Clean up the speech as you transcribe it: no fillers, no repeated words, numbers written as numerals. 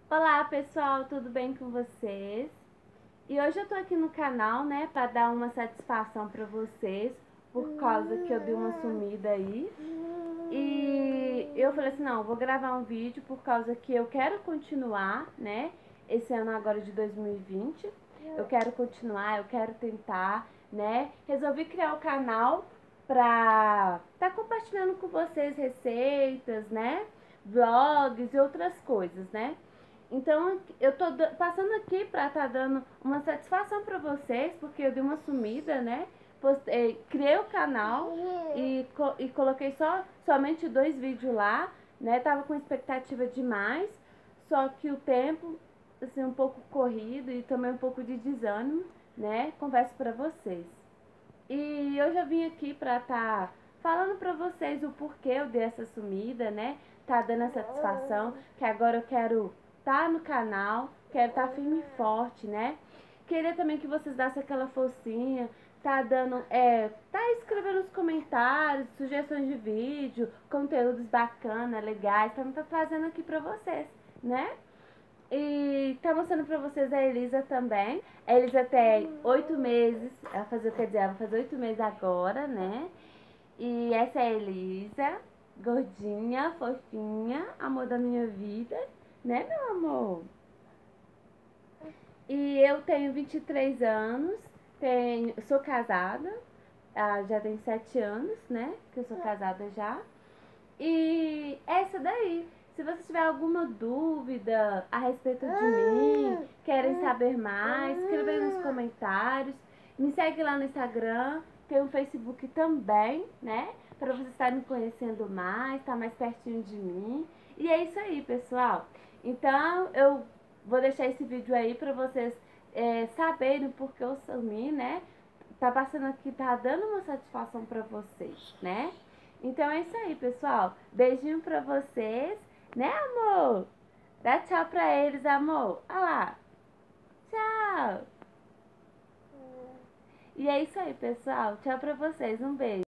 Olá pessoal, tudo bem com vocês? E hoje eu tô aqui no canal, né, pra dar uma satisfação pra vocês, por causa que eu dei uma sumida aí. E eu falei assim, não, vou gravar um vídeo por causa que eu quero continuar, né, esse ano agora de 2020. Eu quero continuar, eu quero tentar, né. Resolvi criar o canal pra tá compartilhando com vocês receitas, né, vlogs e outras coisas, né. Então, eu tô passando aqui pra tá dando uma satisfação pra vocês, porque eu dei uma sumida, né? Criei o canal e coloquei somente 2 vídeos lá, né? Tava com expectativa demais, só que o tempo, assim, um pouco corrido e também um pouco de desânimo, né? Converso pra vocês. E eu já vim aqui pra tá falando pra vocês o porquê eu dei essa sumida, né? Tá dando a satisfação, que agora eu quero tá no canal, quero tá firme e forte, né? Queria também que vocês dessem aquela forcinha, tá dando, tá escrevendo nos comentários, sugestões de vídeo, conteúdos bacanas, legais, pra mim tá trazendo aqui pra vocês, né? E tá mostrando pra vocês a Elisa também. A Elisa tem 8 meses. Quer dizer, ela vai fazer 8 meses agora, né? E essa é a Elisa, gordinha, fofinha, amor da minha vida, né, meu amor? E eu tenho 23 anos, sou casada, já tem 7 anos, né? Que eu sou casada já. E essa daí. Se você tiver alguma dúvida a respeito de mim, querem saber mais, escreva aí nos comentários. Me segue lá no Instagram, tem o Facebook também, né? Para vocês estarem me conhecendo mais, estar mais pertinho de mim. E é isso aí, pessoal. Então, eu vou deixar esse vídeo aí para vocês saberem porque eu sumi, né? Tá passando aqui, tá dando uma satisfação para vocês, né? Então é isso aí, pessoal. Beijinho pra vocês, né, amor? Dá tchau pra eles, amor. Olha lá. Tchau. E é isso aí, pessoal. Tchau pra vocês. Um beijo.